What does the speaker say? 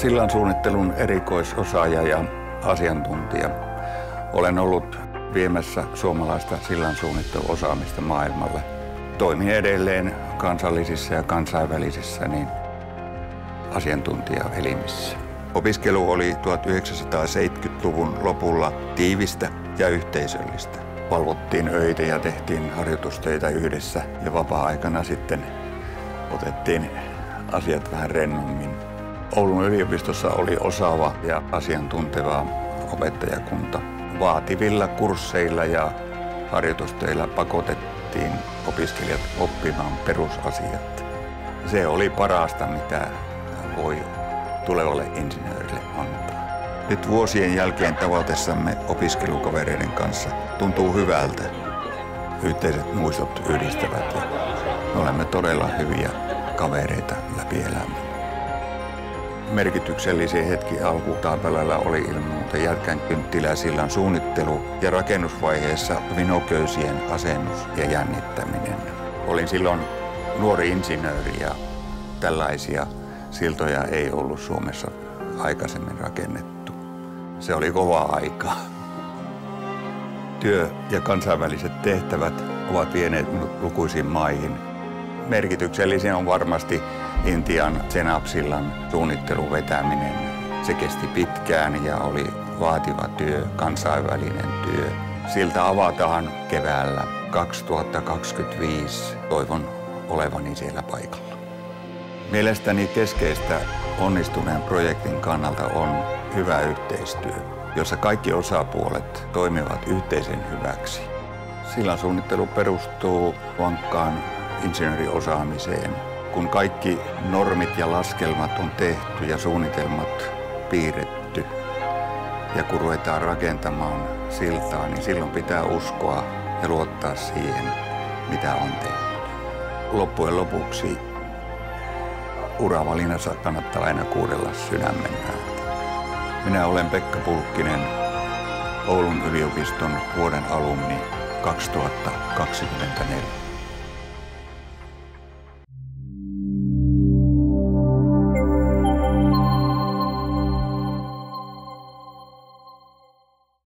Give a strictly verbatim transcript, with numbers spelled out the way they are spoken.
sillansuunnittelun erikoisosaaja ja asiantuntija. Olen ollut viemässä suomalaista sillansuunnitteluosaamista maailmalle. Toimin edelleen kansallisissa ja kansainvälisissä niin asiantuntijaelimissä. Opiskelu oli tuhatyhdeksänsataaseitsemänkymmentäluvun lopulla tiivistä ja yhteisöllistä. Valvottiin öitä ja tehtiin harjoitustöitä yhdessä ja vapaa-aikana sitten otettiin asiat vähän rennommin. Oulun yliopistossa oli osaava ja asiantunteva opettajakunta. Vaativilla kursseilla ja harjoitustöillä pakotettiin opiskelijat oppimaan perusasiat. Se oli parasta, mitä voi tulevalle insinöörille antaa. Nyt vuosien jälkeen tavatessamme opiskelukavereiden kanssa tuntuu hyvältä. Yhteiset muistot yhdistävät ja me olemme todella hyviä kavereita läpi elämän. Merkityksellisiä hetki alkutaapelällä oli ilman muuta Jätkän kynttiläsillan suunnittelu ja rakennusvaiheessa vinoköysien asennus ja jännittäminen. Olin silloin nuori insinööri ja tällaisia siltoja ei ollut Suomessa aikaisemmin rakennettu. Se oli kovaa aikaa. Työ ja kansainväliset tehtävät ovat vieneet minut lukuisiin maihin. Merkityksellisin on varmasti Intian Chenab-sillan suunnittelun vetäminen. Se kesti pitkään ja oli vaativa työ, kansainvälinen työ. Silta avataan keväällä kaksituhattakaksikymmentäviisi. Toivon olevani siellä paikalla. Mielestäni keskeistä onnistuneen projektin kannalta on hyvä yhteistyö, jossa kaikki osapuolet toimivat yhteisen hyväksi. Sillansuunnittelu perustuu vankkaan insinööriosaamiseen. Kun kaikki normit ja laskelmat on tehty ja suunnitelmat piirretty ja kun ruvetaan rakentamaan siltaa, niin silloin pitää uskoa ja luottaa siihen, mitä on tehty. Loppujen lopuksi uravalinnassa kannattaa aina kuudella sydämen ääntä. Minä olen Pekka Pulkkinen, Oulun yliopiston vuoden alumni kaksituhattakaksikymmentäneljä.